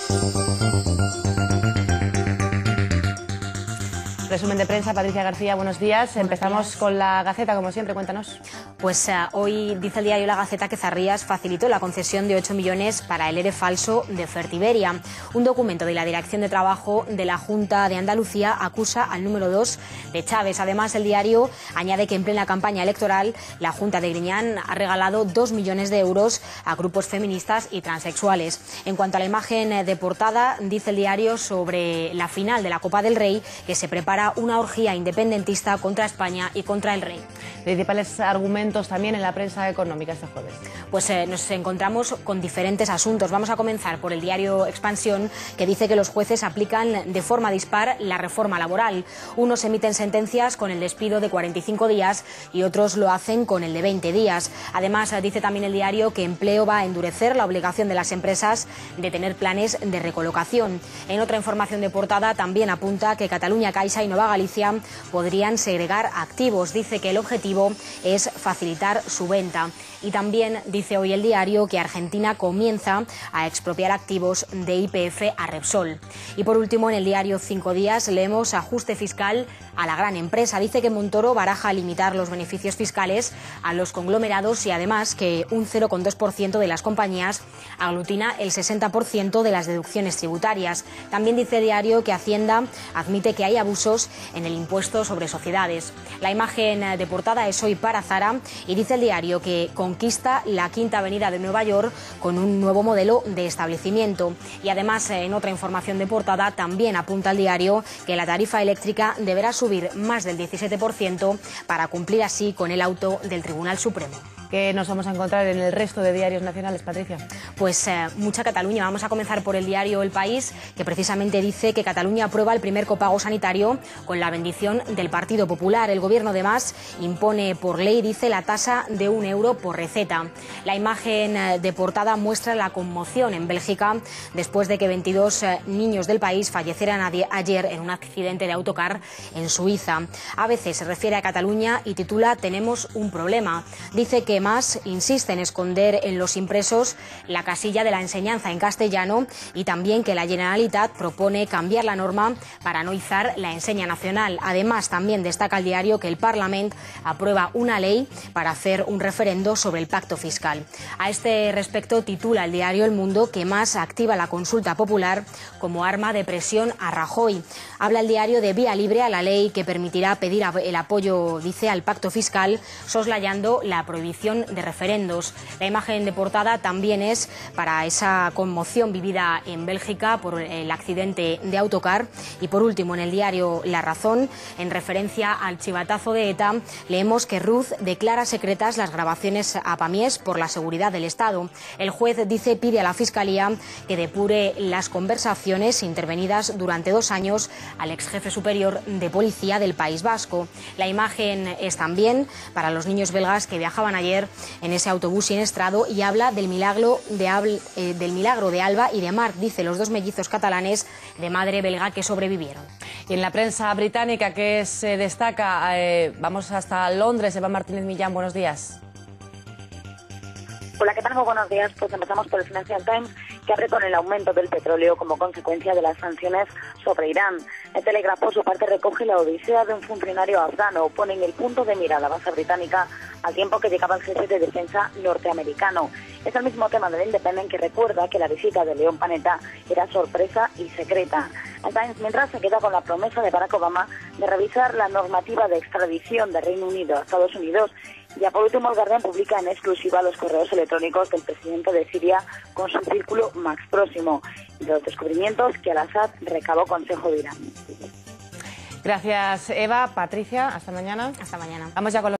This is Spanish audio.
Resumen de prensa, Patricia García, buenos días. Empezamos con la Gaceta, como siempre, cuéntanos. Pues hoy dice el diario La Gaceta que Zarrías facilitó la concesión de 8 millones para el ERE falso de Fertiberia. Un documento de la Dirección de Trabajo de la Junta de Andalucía acusa al número 2 de Chávez. Además, el diario añade que en plena campaña electoral la Junta de Griñán ha regalado 2 millones de euros a grupos feministas y transexuales. En cuanto a la imagen de portada, dice el diario sobre la final de la Copa del Rey que se prepara una orgía independentista contra España y contra el rey. Principales argumentos también en la prensa económica este jueves. Pues nos encontramos con diferentes asuntos. Vamos a comenzar por el diario Expansión, que dice que los jueces aplican de forma dispar la reforma laboral. Unos emiten sentencias con el despido de 45 días y otros lo hacen con el de 20 días. Además, dice también el diario que Empleo va a endurecer la obligación de las empresas de tener planes de recolocación. En otra información de portada también apunta que Catalunya Caixa y Nueva Galicia podrían segregar activos. Dice que el objetivo es facilitar su venta. Y también dice hoy el diario que Argentina comienza a expropiar activos de YPF a Repsol. Y por último, en el diario 5 Días leemos ajuste fiscal a la gran empresa. Dice que Montoro baraja limitar los beneficios fiscales a los conglomerados y además que un 0,2% de las compañías aglutina el 60% de las deducciones tributarias. También dice el diario que Hacienda admite que hay abusos en el impuesto sobre sociedades. La imagen de portada es hoy para Zara y dice el diario que conquista la Quinta Avenida de Nueva York con un nuevo modelo de establecimiento. Y además, en otra información de portada, también apunta el diario que la tarifa eléctrica deberá subir más del 17% para cumplir así con el auto del Tribunal Supremo. ¿Qué nos vamos a encontrar en el resto de diarios nacionales, Patricia? Pues mucha Cataluña. Vamos a comenzar por el diario El País, que precisamente dice que Cataluña aprueba el primer copago sanitario con la bendición del Partido Popular. El Gobierno, además, impone por ley, dice, la tasa de 1 euro por receta. La imagen de portada muestra la conmoción en Bélgica después de que 22 niños del país fallecieran ayer en un accidente de autocar en Suiza. ABC se refiere a Cataluña y titula «Tenemos un problema». Dice que más insiste en esconder en los impresos la casilla de la enseñanza en castellano y también que la Generalitat propone cambiar la norma para no izar la enseña nacional. Además, también destaca el diario que el Parlamento aprueba una ley para hacer un referendo sobre el pacto fiscal. A este respecto titula el diario El Mundo que más activa la consulta popular como arma de presión a Rajoy. Habla el diario de vía libre a la ley que permitirá pedir el apoyo, dice, al pacto fiscal, soslayando la prohibición de referendos. La imagen de portada también es para esa conmoción vivida en Bélgica por el accidente de autocar. Y por último, en el diario La Razón, en referencia al chivatazo de ETA, leemos que Ruz declara secretas las grabaciones a Pamies por la seguridad del Estado. El juez, dice, pide a la Fiscalía que depure las conversaciones intervenidas durante 2 años al exjefe superior de policía del País Vasco. La imagen es también para los niños belgas que viajaban ayer en ese autobús siniestrado y habla del milagro de Alba y de Marc, dice, los 2 mellizos catalanes de madre belga que sobrevivieron. Y en la prensa británica, ¿qué se destaca? Vamos hasta Londres. Eva Martínez Millán, buenos días. Hola, ¿qué tal? Muy buenos días. Pues empezamos por el Financial Times, que abre con el aumento del petróleo como consecuencia de las sanciones sobre Irán. El Telégrafo, por su parte, recoge la odisea de un funcionario afgano. Pone en el punto de mira a la base británica al tiempo que llegaba el jefe de defensa norteamericano. Es el mismo tema del Independent, que recuerda que la visita de León Panetta era sorpresa y secreta. El Times, mientras, se queda con la promesa de Barack Obama de revisar la normativa de extradición de Reino Unido a Estados Unidos. Ya por último, el Guardian publica en exclusiva los correos electrónicos del presidente de Siria con su círculo más próximo y los descubrimientos que Al-Assad recabó consejo de Irán. Gracias, Eva. Patricia, hasta mañana. Hasta mañana. Vamos ya con